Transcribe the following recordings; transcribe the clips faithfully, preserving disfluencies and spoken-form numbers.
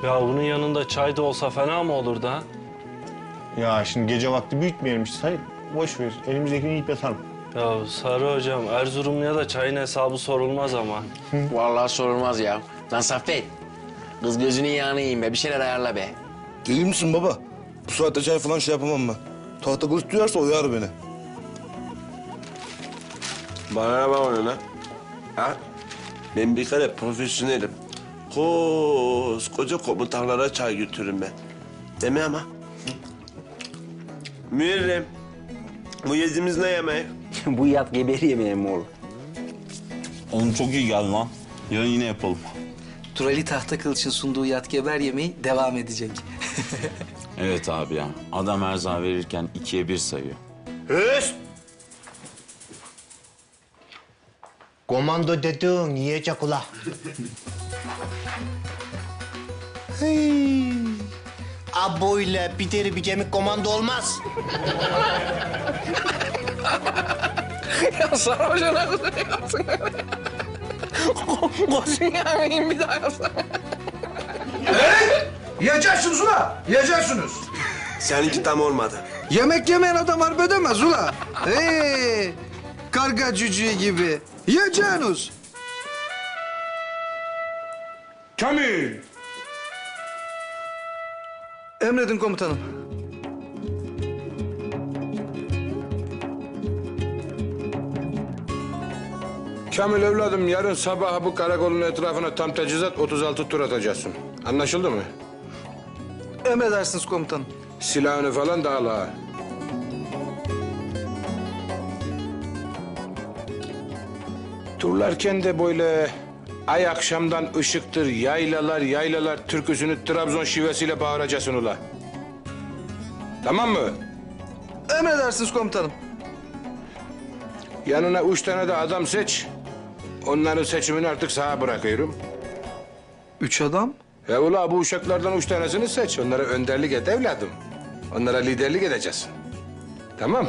Ya bunun yanında çay da olsa fena mı olur da? Ya şimdi gece vakti büyütmeyelim işte. Hayır, boş ver. Elimizdekini yiyip yatalım. Ya Sarı hocam, Erzurumlu'ya da çayın hesabı sorulmaz ama. Vallahi sorulmaz ya. Lan Saffet, kız gözünün yağını yiyeyim be. Bir şeyler ayarla be. Deli misin baba? Bu saatte çay falan şey yapamam ben. Tahta kılıç duyarsa uyar beni. Bana ne bakıyorsun lan? Ha? Ben bir kere profesyonelim. Koskoca komutanlara çay götürürüm ben. Değil mi ama? Müerrem, bu yediğimiz ne yemeği? Bu yat geberi yemeği mi oğlum? Oğlum çok iyi geldi lan. Yarın yine yapalım. Turali Tahta Kılıç'ın sunduğu yat geber yemeği devam edecek. Evet abi ya. Adam erza verirken ikiye bir sayıyor. Hüs! Komando dedin, yiyecek ula. Hey. Aboyla bir deri bir kemik komando olmaz. Ya Sarı Hoca ne kadar yapsın? Koşun yemeğin bir daha yapsın. Yiyeceksiniz ula, yiyeceksiniz. Seninki tam olmadı. Yemek yemeyen adam harp edemez ula. Hey, karga cücüğü gibi. Yiyeceksiniz. Kamil! Emredin komutanım. Kamil evladım, yarın sabah bu karakolun etrafına tam teçhizat otuz altı tur atacaksın. Anlaşıldı mı? Emredersiniz komutanım. Silahını falan da al ha. Turlarken de böyle ay akşamdan ışıktır, yaylalar yaylalar türküsünü Trabzon şivesiyle bağıracaksın ula. Tamam mı? Emredersiniz komutanım. Yanına üç tane de adam seç. Onların seçimini artık sana bırakıyorum. Üç adam? Ya ula bu uşaklardan üç tanesini seç. Onlara önderlik et evladım. Onlara liderlik edeceksin. Tamam.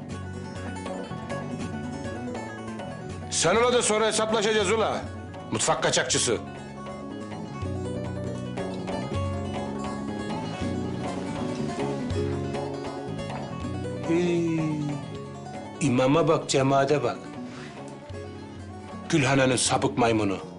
Sen ula da sonra hesaplaşacağız ula. Mutfak kaçakçısı. Hey, imama bak, cemaate bak. Gülhane'nin sapık maymunu.